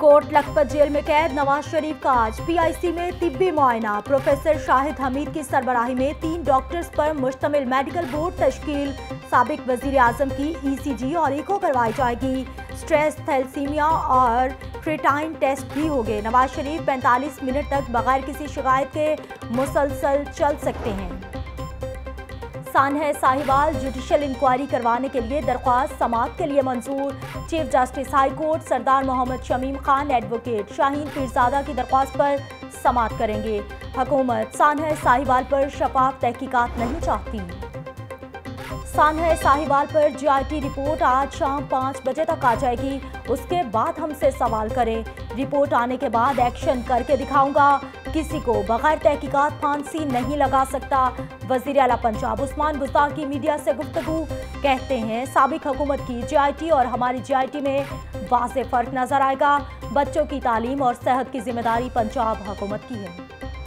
Coat Lakhpat jail में कैद नवाज शरीफ का आज पीआईसी में तिब्बी मुआयना। प्रोफेसर शाहिद हमीद की सरबराही में 3 डॉक्टर्स पर मुश्तमिल मेडिकल बोर्ड तश्कील। साबिक वजीर आजम की ईसीजी और इको करवाई जाएगी। स्ट्रेस, थैलेसीमिया और क्रिएटाइन टेस्ट भी होंगे। नवाज शरीफ 45 मिनट तक बगैर किसी शिकायत के मुसलसल चल सकते हैं। सान्हे साहिवाल जुडिशल इंक्वायरी करवाने के लिए दरख्वास्त समाअत के लिए मंजूर। Chief justice high court Sardar Mohammad Shamim Khan advocate Shaheen Pirzada की दरख्वास्त पर समाअत करेंगे। हुकूमत सान्हे साहिवाल पर शफाफ तहकीकात नहीं चाहती। सान्हे साहिवाल पर जीआईटी रिपोर्ट आज शाम 5 बजे तक आ जाएगी। उसके बाद हमसे सवाल करें। रिपोर्ट आने के बाद एक्शन करके दिखाऊंगा। किसी को बगैर तहकीकात फांसी नहीं लगा सकता। वजीर आला पंजाब उस्मान बुज़दार की मीडिया से गुफ्तगू। कहते हैं साबिक हुकूमत की जीआईटी और हमारी जीआईटी में वाज़ेह फर्क नजर आएगा। बच्चों की तालीम और सेहत की जिम्मेदारी पंजाब हुकूमत की है।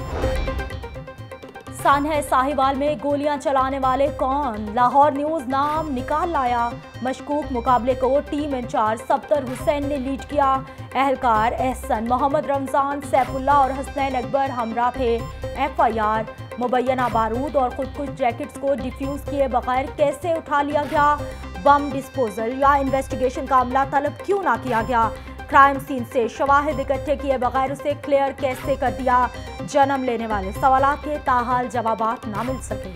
सान्हे साहिवाल में गोलियां चलाने वाले कौन? लाहौर न्यूज नाम निकाल लाया। मशकूक मुकाबले को टीम इंचार्ज सब्तर हुसैन ने लीड किया। एहलकार एहसन, मोहम्मद रमजान, सैफुल्ला और हसनैन अकबर हमरा थे। FIR मुबैना बारूद और खुदकुश जैकेट्स को डिफ्यूज किए बगैर कैसे उठा लिया गया? बम डिस्पोजल या इन्वेस्टिगेशन का अमला तलब क्यों ना किया गया? क्राइम सीन से शवाहिद इकट्ठे किए बगैर उसे क्लियर कैसे कर दिया? जन्म लेने वाले सवालात के ताहाल जवाबात ना मिल सके।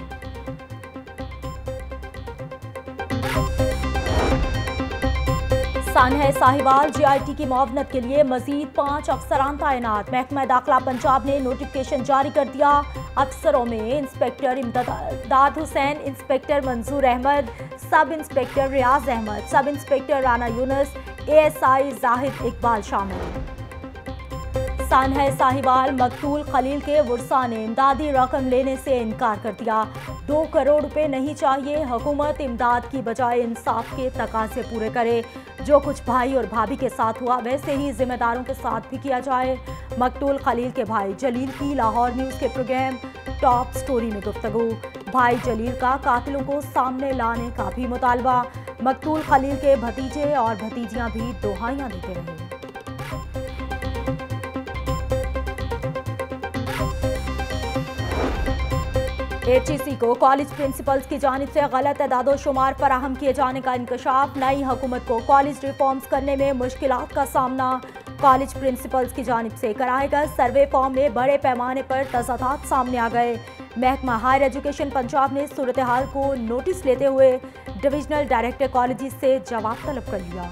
सान्हे साहिवाल जीआईटी की मुआवनत के लिए मजीद 5 अफसरान तैनात। महकमा दाखिला पंजाब ने नोटिफिकेशन जारी कर दिया। अफसरों में इंस्पेक्टर इमदाद हुसैन, इंस्पेक्टर मंजूर Ahmad, sub inspector Riaz Ahmad, sub inspector Rana Younus, ASI Zahid Iqbal शामिल। सान्हे साहिवाल मकतूल खलील के वर्सा ने इमदादी रकम लेने से इनकार कर दिया। 2 करोड़ रुपए नहीं चाहिए। हुकूमत इमदाद की बजाय इंसाफ के तकाजे पूरे करे। जो कुछ भाई और भाभी के साथ हुआ वैसे ही जिम्मेदारों के साथ भी किया जाए। मकतूल खलील के भाई जलील की लाहौर न्यूज़ के प्रोग्राम टॉप स्टोरी में गुफ्तगू। भाई जलील का कातिलों को सामने लाने का भी मुतालबा। मकतूल खलील के भतीजे और भतीजियां भी दुहाइयां देते रहे। HEC को कॉलेज प्रिंसिपल्स की जानिब से गलत एदाद-ओ-शुमार फराहम किए जाने का इंकशाफ। नई हुकूमत को कॉलेज रिफॉर्म्स करने में मुश्किलात का सामना। कॉलेज प्रिंसिपल्स की जानिब से कराए गए सर्वे फॉर्म में बड़े पैमाने पर तजादात सामने आ गए। महकमा हायर एजुकेशन पंजाब ने सूरत हाल को नोटिस लेते हुए डिविजनल डायरेक्टर कॉलेज से जवाब तलब कर लिया।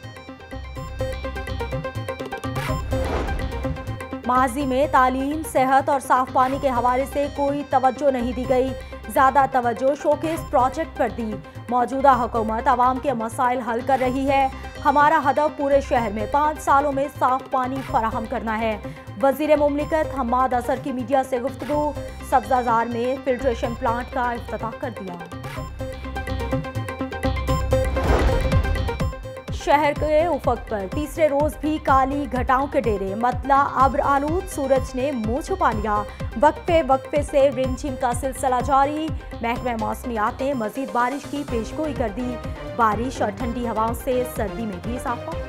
माजी में तालीम, सेहत और साफ पानी के हवाले से कोई तवज्जो नहीं दी गई। ज़्यादा तवज्जो शोकेस प्रोजेक्ट पर दी। मौजूदा हुकूमत आवाम के मसाइल हल कर रही है। हमारा हदफ पूरे शहर में 5 सालों में साफ पानी फराहम करना है। वजीर मुमलिकत हम्माद अजहर की मीडिया से गुफ्तगू। सब्जाजार में फिल्ट्रेशन प्लांट का इफ्तिताह कर दिया। शहर के उफक पर तीसरे रोज भी काली घटाओं के डेरे। मतला अब्र आलूद सूरज ने मुंह छुपा लिया। वक्फे से रिमझिम का सिलसिला जारी। महकमा मौसमियात ने मजीद बारिश की पेशगोई कर दी। बारिश और ठंडी हवाओं से सर्दी में भी इजाफा।